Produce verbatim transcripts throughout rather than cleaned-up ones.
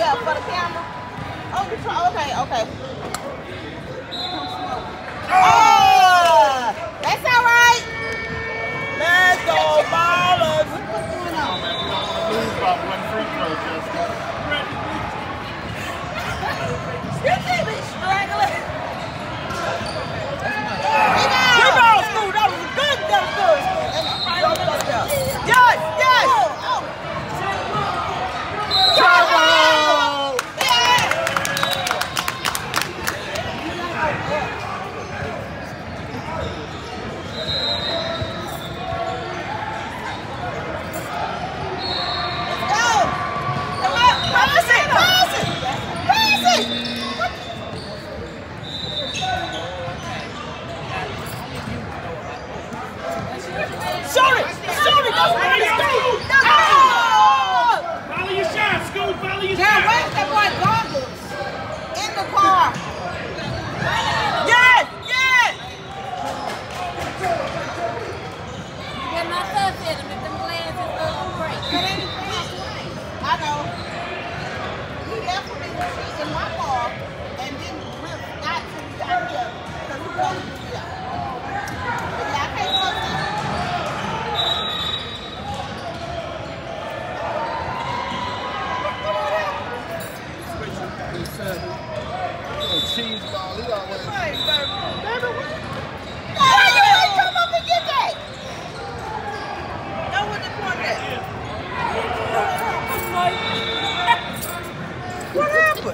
Yeah, for the camera. Oh, you try. Okay, okay. Oh, that's all right. Let's go, ballers. What's going on? Man, we don't want to lose by one free throw, Jessica. You see me struggling. Rebound, Scoot. That was good. That was good. Yes, yes. Oh, Trouble. Cheese ball, he always. Hey, baby. Baby, what? hey, you ain't come up and get that. Know what the point is? What happened?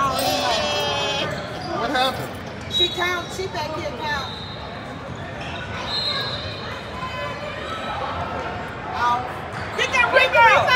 What happened? She count. She back here count. Oh. Get that rebound.